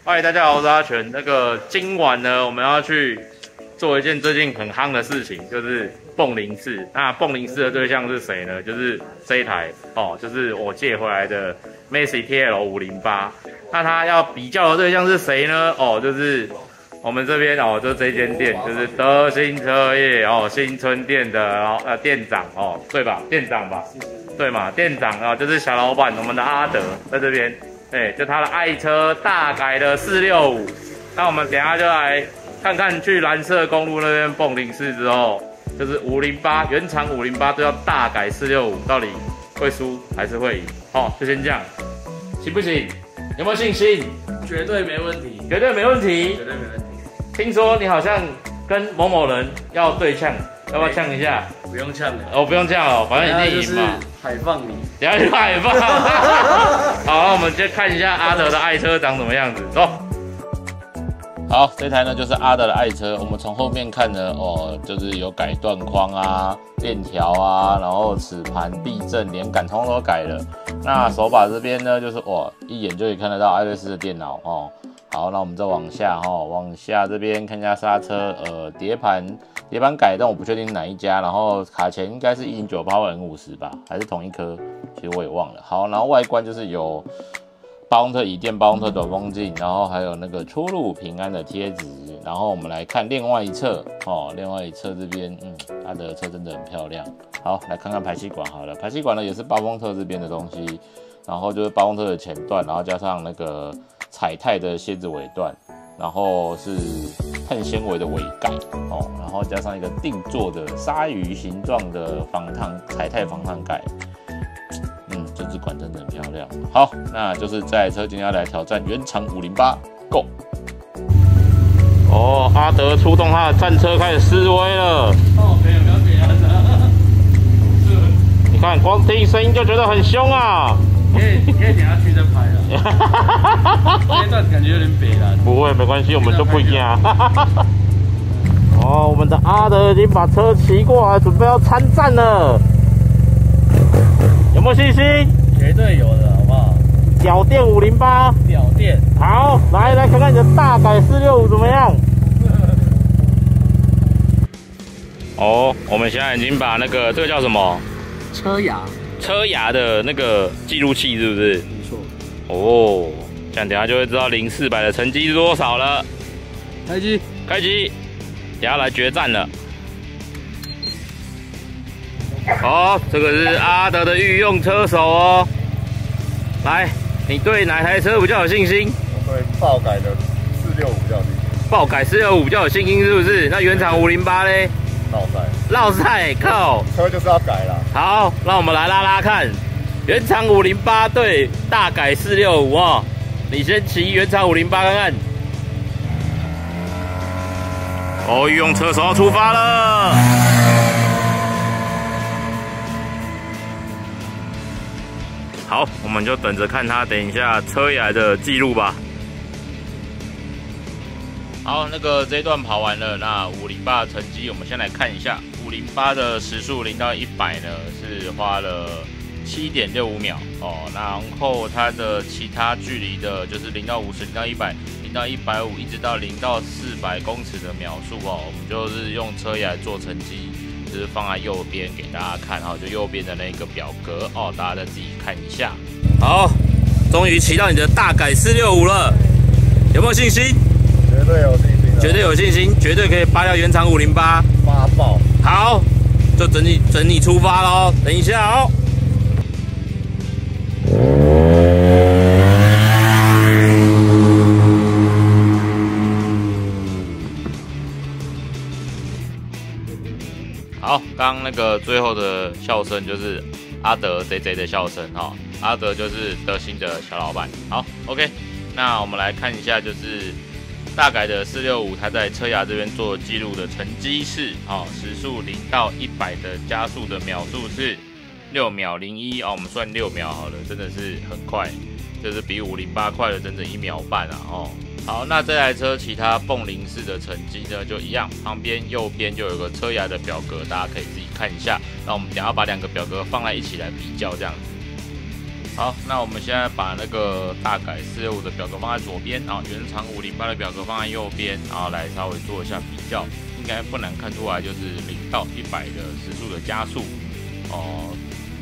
嗨，大家好，我是阿全。今晚呢，我们要去做一件最近很夯的事情，就是蹦零式。那蹦零式的对象是谁呢？就是这一台哦，就是我借回来的 Massey TL508。那它要比较的对象是谁呢？哦，就是我们这边哦，就这间店，就是德兴车业哦，新春店的店长哦，对吧？店长吧，对嘛？店长啊，就是小老板，我们的阿德在这边。就他的爱车大改的465，那我们等一下就来看看去蓝色公路那边蹦零式之后，就是508原厂508都要大改465，到底会输还是会赢？哦，就先这样，行不行？有没有信心？ 绝对没问题， 绝对没问题， 绝对没问题。 听说你好像跟某某人要对呛，要不要呛一下？ 不用呛了， 哦，不用呛哦，反正你一定赢嘛。 海放你， 等一下去海放。好，那我们就看一下阿德的爱车长什么样子，走。好，这台呢就是阿德的爱车。我们从后面看呢，哦，就是有改断框啊、链条啊，然后齿盘、避震、连杆通都改了。那手把这边呢，就是哇，一眼就可以看得到艾瑞斯的电脑哦。好，那我们再往下哈，往下这边看一下刹车，碟盘改，但我不确定哪一家。然后卡钳应该是1098或N50吧，还是同一颗，其实我也忘了。好，然后外观就是有8公特椅垫、8公特短风镜，然后还有那个出入平安的贴纸。然后我们来看另外一侧哦，另外一侧这边，它的车真的很漂亮。好，来看看排气管好了，排气管呢也是8公特这边的东西，然后就是8公特的前段，然后加上那个彩钛的楔子尾段，然后是碳纤维的尾盖哦，然后加上一个定做的鲨鱼形状的彩钛防烫盖。这支管真的很漂亮。好，那就是这台车今天要来挑战原厂508 ，Go！ 哦，阿德出动他的战车开始示威了。 哦，没有，不要给他的。 你看，光听声音就觉得很凶啊。 可以等下去再拍了。这一段感觉有点北蓝。 不会，没关系，我们就不一样。哦，我们的阿德已经把车骑过来，准备要参战了。有没有信心？ 绝对有的，好不好？ 屌电508， 屌电。 好，来看看你的大改465怎么样？哦，我们现在已经把那个这个叫什么？车牙的那个记录器是不是？ 没错。 哦，这样等下就会知道0400的成绩是多少了。 开机， 等下来决战了。哦，这个是阿德的御用车手哦。来，你对哪台车比较有信心？ 我对爆改的465比较有信心。 爆改465比较有信心是不是？那原厂508嘞？绕赛，靠！ 车就是要改啦。 好，让我们来拉看，原厂508对大改465哦。你先骑原厂508看看。哦，御用车手要出发了。好，我们就等着看他等一下车牙的记录吧。好，这一段跑完了，那508的成绩我们先来看一下。508的时速0到100呢是花了7.65秒哦，然后它的其他距离的就是0到50、0到100、0到150，一直到0到400公尺的秒数哦，我们就是用车牙做成绩，就是放在右边给大家看哈，就右边的那个表格哦，大家再自己看一下。好，终于骑到你的大改465了，有没有信心？ 绝对有信心， 绝对有信心，绝对可以扒掉原厂508， 发爆。 好，就整你出发咯，等一下哦。好，刚刚最后的笑声就是阿德贼的笑声哈，阿德就是德兴的小老板。好 ，OK， 那我们来看一下就是大改的465，它在车牙这边做记录的成绩是时速0到100的加速的秒数是6秒01我们算6秒好了，真的是很快，就是比508快了整整1秒半啊哦。好，那这台车其他蹦零式的成绩呢，就一样，旁边右边就有个车牙的表格，大家可以自己看一下。那我们等一下把2个表格放在一起来比较，这样子。 好，那我们现在把那个大改465的表格放在左边啊，原厂508的表格放在右边，然后来稍微做一下比较，应该不难看出来，就是0到100的时速的加速哦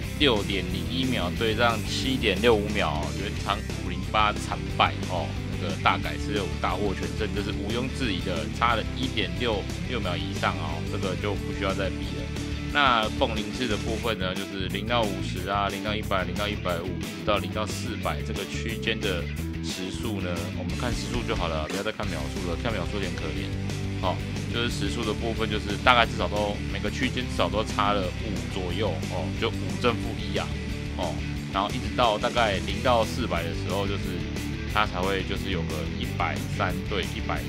，6.01秒对上7.65秒，原厂508惨败哦，那个大改465大获全胜，这是毋庸置疑的，差了1.66秒以上哦，这个就不需要再比了。那泵零次的部分呢，就是0到50啊，0到100，0到150，到0到400这个区间的时速呢，我们看时速就好了，不要再看秒数了，看秒数有点可怜。哦，就是时速的部分，就是大概至少都每个区间至少都差了5左右哦，就5正负1啊，哦，然后一直到大概0到400的时候，就是它才会就是有个130对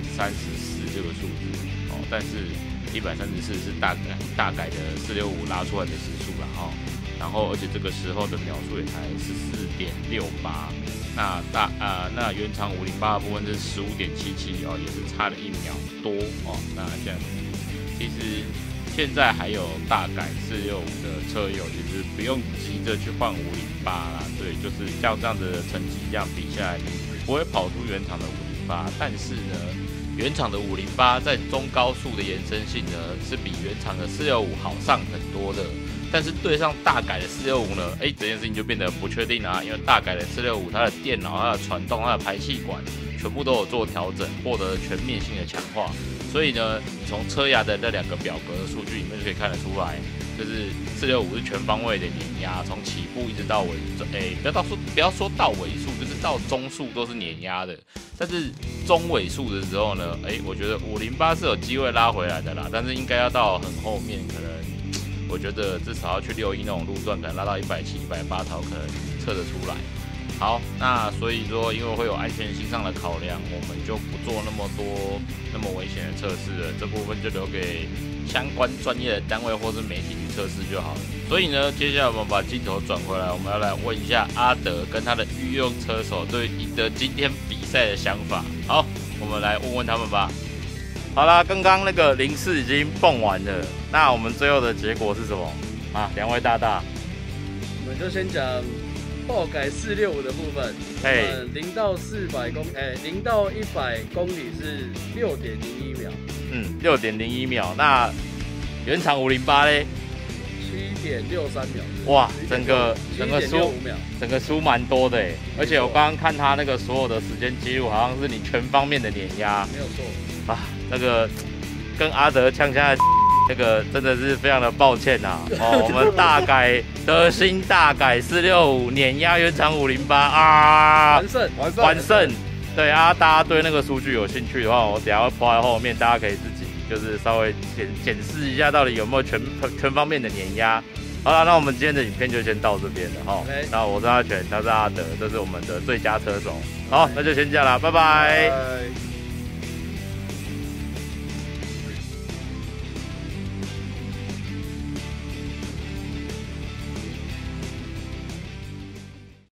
134这个数字哦，但是134是大改的465拉出来的时速啦哈，然后而且这个时候的秒数也才14.68，那原厂508的部分是15.77哦，也是差了1秒多哦。那这样其实现在还有大改465的车友，其实不用急着去换508啦，对，就是像这样子的成绩这样比下来，你不会跑出原厂的508，但是呢。原厂的508在中高速的延伸性呢，是比原厂的465好上很多的。但是对上大改的465呢，这件事情就变得不确定啦、因为大改的465，它的电脑、它的传动、它的排气管，全部都有做调整，获得全面性的强化。所以呢，你从车牙的那2个表格的数据里面就可以看得出来，就是465是全方位的碾压，从起步一直到尾，不要说到尾数，就是到中速都是碾压的。但是中尾数的时候呢，我觉得508是有机会拉回来的啦，但是应该要到很后面，可能我觉得至少要去61那种路段，可能拉到170、180头可能测得出来。好，那所以说，因为会有安全性上的考量，我们就不做那么多那么危险的测试了，这部分就留给相关专业的单位或是媒体去测试就好了。所以呢，接下来我们把镜头转回来，我们要来问一下阿德跟他的御用车手对赢得今天比赛的想法。好，我们来问问他们吧。好啦，刚刚那个04已经蹦完了，那我们最后的结果是什么啊？两位大大， 我们就先讲爆改465的部分。0到100公里是6.01秒。 6.01秒。那原厂508嘞 ？7.63秒。哇， 整个输蛮多的而且我刚刚看他那个所有的时间记录，好像是你全方面的碾压。 没有错。 啊，那个跟阿德呛下的那个真的是非常的抱歉呐。我们大改德兴大改465碾压原厂508啊，完胜。对啊，大家对那个数据有兴趣的话，我等一下会抛在后面，大家可以自己就是稍微检视一下到底有没有全方面的碾压。好了，那我们今天的影片就先到这边了哈。那我是阿全，他是阿德，这是我们的最佳车手。好，那就先这样啦，拜拜。